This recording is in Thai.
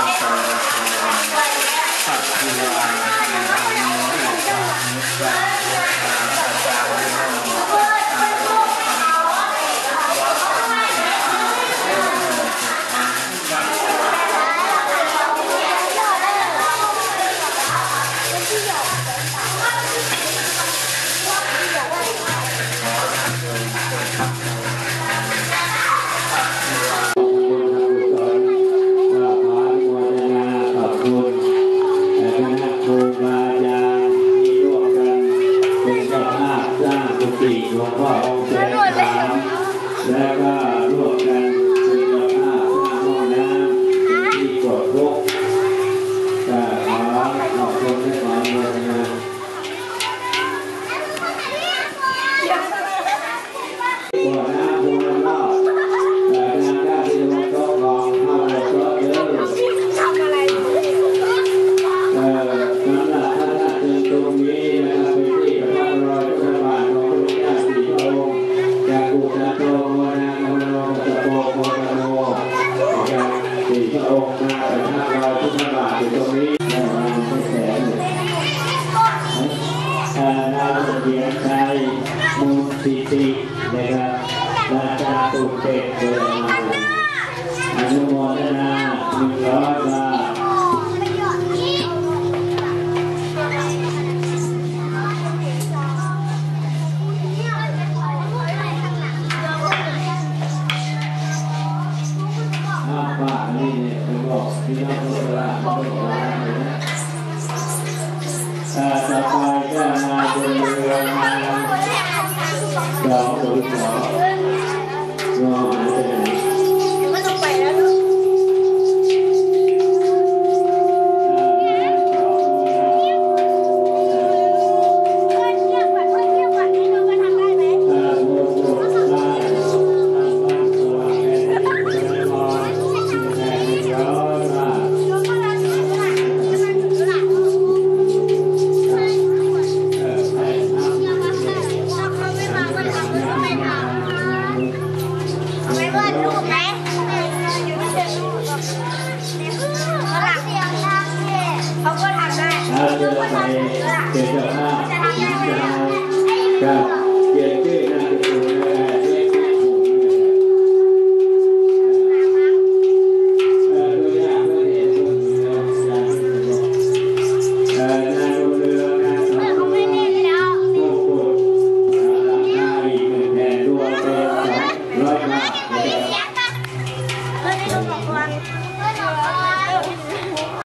หลวงพ่อองค์แสนสามแล้วก็ร่วมกันเป็นเจ้าภาพสร้างห้องน้ำที่กดลุกก็ขอขอบคุณและขออนุโมทนาบ่อน้ำภูมิรอบงานด้านที่จะมาทดลองเข้าไปก็เยอะสำหรับท่านที่ตรงนี้นะครับเป็นที่ประทับรอยพระบาทของพระพุทธเจ้าสีพระองค์จากอุตโตโมนาโมโนตะโปโมโนจากสีพระองค์มาประทับรอยพระบาทอยู่ตรงนี้แล้วเราก็แสนเราเขียนใจมูลสิตินะครับราชาตุเตเกิดมาอนุโมทนา100 บาทป้านี่เนี่ยผมบอกที่น้องโบราณเขาบอกว่าต่อไปก็มาจนเรือมา202รอหายไปไหนไม่ต้องไปแล้วลูกเจ้าภาพ